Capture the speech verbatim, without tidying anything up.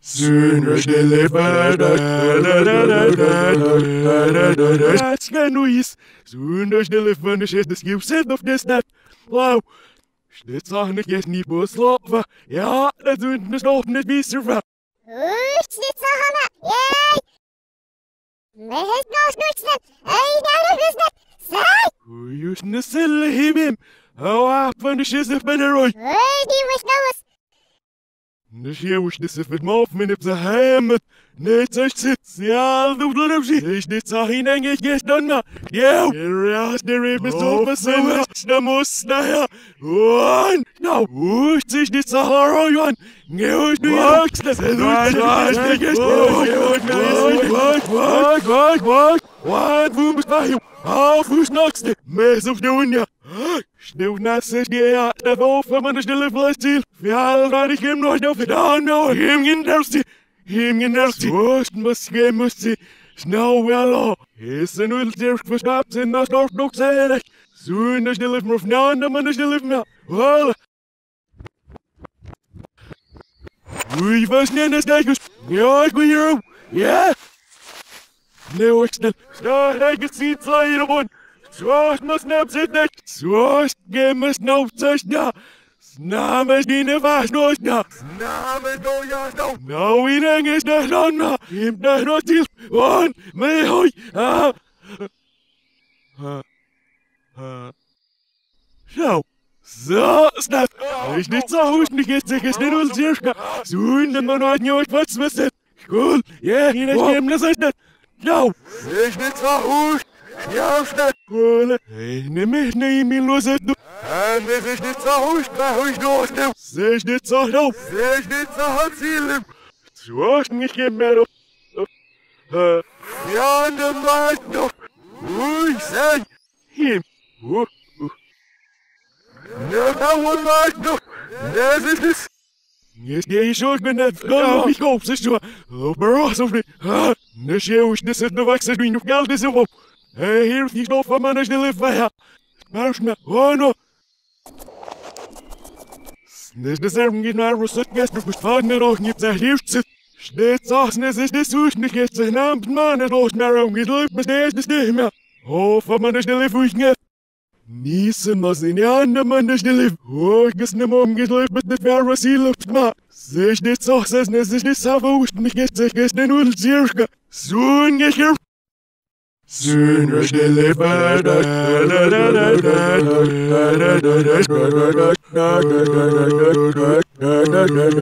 Sooner delivered. That's the noise. Sooner delivered. Det skriver seg of det snart. Wow. Det sa han ikke ni på å slå. Ja, det er uten å slå opp det viser fra. Usch, det sa han. Yay! Men helt nå snurtsnet. Hei, der er det snart. Sei! Just ne selle himim. How happened to shiz up in a roy? Hei, de var snås. Ne sjewus de sifet mof min op de hemet. Net zo zit. Ja, doe dat op zich. Is dit zo geen engel gestern? Ja. Ja, de ribben zo bezinnen. De moest naar ja. One. Nou, hoe is dit zo hard, Johan? Nieuws nu ook. Dat is wat. Wat, wat, wat, wat. Wat, hoe moet bij je? Half hoe snakste. Mes op doen ja. Sneeuw naast zich die ja. De boven van de stille vleesziel. Ja, dat ik hem nog nog gedaan nou. Hem geen derste. Hem geen derste. Worst must geen must ze. Snel wel al. Is een ultier verstapt in dat nog nog zeg. Zoen de stille van vnaande man de stille van. Wel. Oei, was net als dat. Ja, ik ben hier. Ja. Nee, ik snel. Sta, ik zie het leiden man. Zoals maar snap zit net. Zoals geen maar snap zit ja. Snamen die ne was nooit ja. Snamen no ja no. Nou in Engels dat dan na. Hem dat nog til. One, me hoi. Ah. Ah. Ah. Zo. Zo, snap. Is niet zo goed niet eens zeggen is niet wel zeer. Zo in de man had nooit wat zitten. Cool. Ja, hier is hem dat is dat. Nou. Is niet zo goed. Ja, snap. Cool. Hey, neem me neem me los het. En dit is niet zo goed, maar hoe is het nou? Zeg dit zo nou. Zeg dit zo had zielen. Zoals niet meer op. Ja, en de maat nog. Oei, zeg. Hem. Oeh. Nou, wat maakt nog? Dat is het. Yes, die is ook met het vrouw. Ik hoop ze zo. Maar als of niet. Ah, de schreeuw is dit de waxen die nog geld is op. Hé, hier is nog van mijn stille vijf. Maar snel. Oh, no. Snes de serven geht naar Russet gestern verstaan er ook niet zijn hier zit. Steeds als nes is de zoes niet get zijn naam man het ook naar om gedrukt met deze stimme. Oh, van mijn stille voetje. Niesen was in de andere man stille. Oh, ik is nem omgedrukt met de verre ziel op ma. Zeg dit zo ses nes is dit savoost niet get zich is de nul zirka. Zo'n gekeer. Sooner delivered.